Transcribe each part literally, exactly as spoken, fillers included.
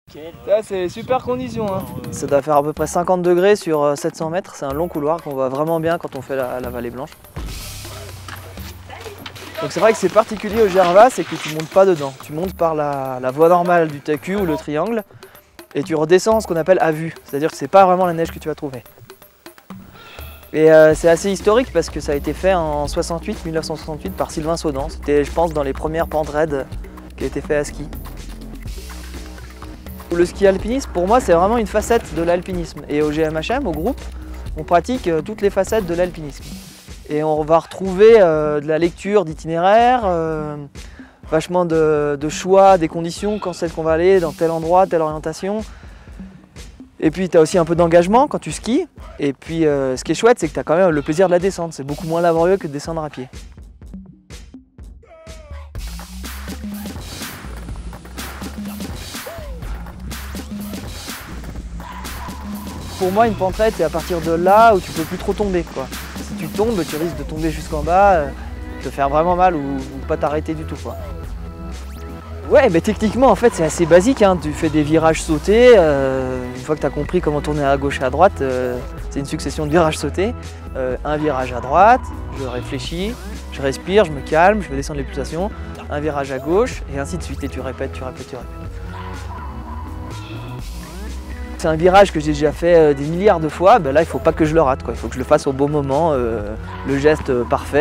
Là c'est super condition hein. Ça doit faire à peu près cinquante degrés sur sept cents mètres, c'est un long couloir qu'on voit vraiment bien quand on fait la, la vallée blanche. Donc c'est vrai que c'est particulier au Gervas, c'est que tu montes pas dedans. Tu montes par la, la voie normale du T Q ou le triangle et tu redescends ce qu'on appelle à vue, c'est-à-dire que c'est pas vraiment la neige que tu vas trouver. Et euh, c'est assez historique parce que ça a été fait en soixante-huit, mille neuf cent soixante-huit par Sylvain Saudan. C'était je pense dans les premières pentes raides qui a été fait à ski. Le ski alpinisme, pour moi, c'est vraiment une facette de l'alpinisme. Et au G M H M, au groupe, on pratique toutes les facettes de l'alpinisme. Et on va retrouver euh, de la lecture d'itinéraires, euh, vachement de, de choix, des conditions, quand c'est qu'on va aller dans tel endroit, telle orientation. Et puis tu as aussi un peu d'engagement quand tu skis. Et puis euh, ce qui est chouette, c'est que tu as quand même le plaisir de la descente. C'est beaucoup moins laborieux que de descendre à pied. Pour moi, une pente raide, c'est à partir de là où tu peux plus trop tomber, quoi. Si tu tombes, tu risques de tomber jusqu'en bas, euh, te faire vraiment mal ou, ou pas t'arrêter du tout, quoi. Ouais, mais techniquement, en fait, c'est assez basique, hein. Tu fais des virages sautés. Euh, une fois que tu as compris comment tourner à gauche et à droite, euh, c'est une succession de virages sautés. Euh, un virage à droite, je réfléchis, je respire, je me calme, je vais descendre les pulsations. Un virage à gauche, et ainsi de suite. Et tu répètes, tu répètes, tu répètes. C'est un virage que j'ai déjà fait des milliards de fois, ben là il ne faut pas que je le rate, quoi. Il faut que je le fasse au bon moment, euh, le geste parfait.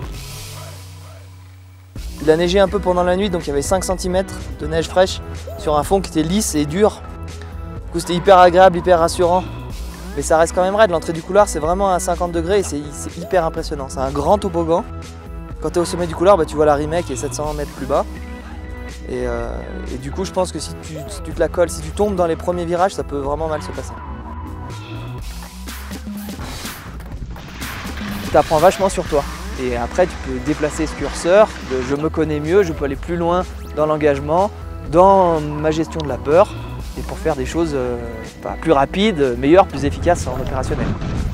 Il a neigé un peu pendant la nuit, donc il y avait cinq centimètres de neige fraîche sur un fond qui était lisse et dur. Du coup c'était hyper agréable, hyper rassurant. Mais ça reste quand même raide, l'entrée du couloir c'est vraiment à cinquante degrés et c'est hyper impressionnant. C'est un grand toboggan. Quand tu es au sommet du couloir, ben, tu vois la Rimet qui est sept cents mètres plus bas. Et, euh, et du coup, je pense que si tu, si tu te la colles, si tu tombes dans les premiers virages, ça peut vraiment mal se passer. Tu apprends vachement sur toi. Et après, tu peux déplacer ce curseur de je me connais mieux, je peux aller plus loin dans l'engagement, dans ma gestion de la peur, et pour faire des choses euh, plus rapides, meilleures, plus efficaces en opérationnel.